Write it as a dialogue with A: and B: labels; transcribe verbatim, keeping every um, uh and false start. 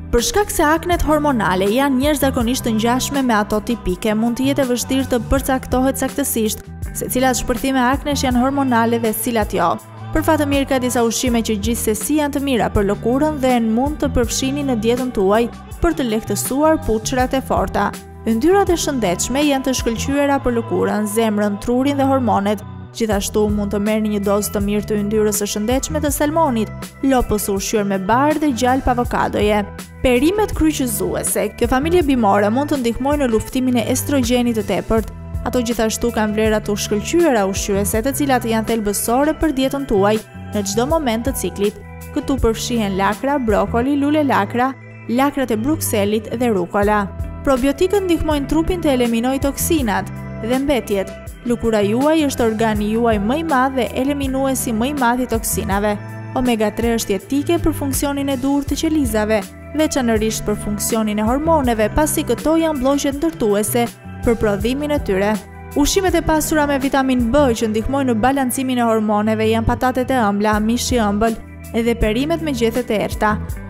A: Për shkak se aknet hormonale janë jashtëzakonisht të ngjashme me ato tipike, mund të jetë e vështirë të përcaktohet saktësisht se cilat shpërthime aknesh janë hormonale dhe cilat jo. Për fat të mirë ka disa ushqime që gjithsesi janë të mira për lëkurën dhe mund të përfshini në dietën tuaj për të lehtësuar puçrrat e forta. Yndyrat e shëndetshme janë të shkëlqyera për lëkurën, zemrën, trurin dhe hormonet. Gjithashtu mund të merrni një dozë të mirë të yndyrës së shëndetshme të salmonit, lopës së ushqyer me bar dhe gjalp avokadoje. Perimet kryqëzuese. Kjo familje bimore mund të ndihmojë në luftimin e estrogjenit të tepërt. Ato gjithashtu kanë vlera të shkëlqyera ushqyese, të cilat janë thelbësore për dietën tuaj në çdo moment të ciklit. Këtu përfshihen lakra, brokoli, lule lakra, lakrat e Brukselit dhe rukola. Probiotikët ndihmojnë trupin të eliminojë toksinat dhe mbetjet. Lëkura juaj është organi juaj më i madh dhe eliminuesi më i madh i toksinave. omega tre është jetike për funksionin e duhur të qelizave, veçanërisht për funksionin e hormoneve, pasi këto janë blloqet ndërtuese për prodhimin e tyre. Ushqimet e pasura me vitamin B që ndihmojnë në balancimin e hormoneve janë patatet e ëmbla, mishi i ëmbël dhe perimet me gjethet e errta.